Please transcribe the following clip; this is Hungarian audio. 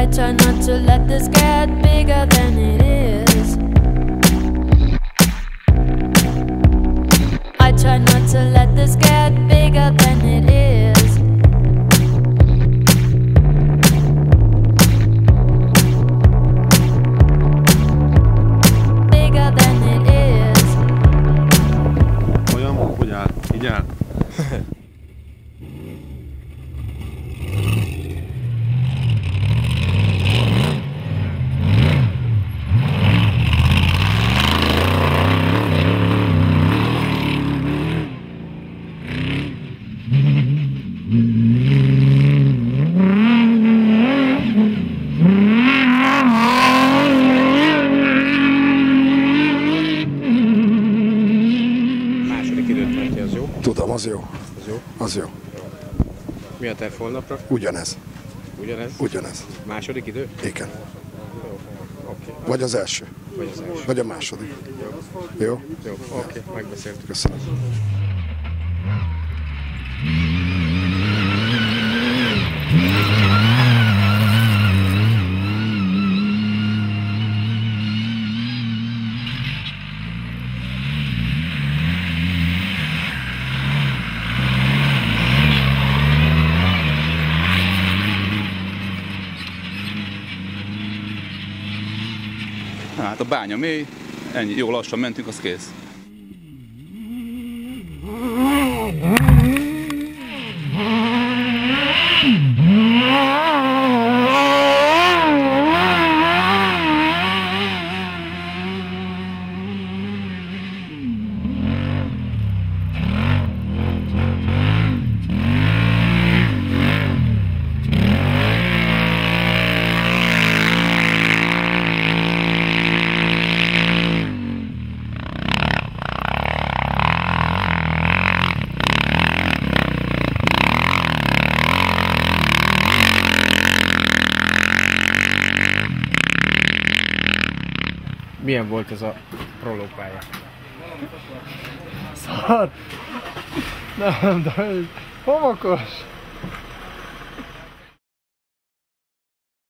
I try not to let this get bigger than it is. I try not to let this get bigger than it is. Bigger than it is. Olyan, hogy áll, így áll. Második időt menti, az jó? Tudom, az jó. Az jó? Az jó. Mi a terv holnapra? Ugyanez. Ugyanez? Ugyanez. Második idő? Igen. Jó. Oké. Vagy az első. Vagy az első. Vagy a második. Jó. Jó? Jó, oké, megbeszéltük. Köszönöm. Hát a bánya mély, ennyi, jó lassan mentünk, az kész. Milyen volt ez a prológpálya? Szar! Nem, de homokos!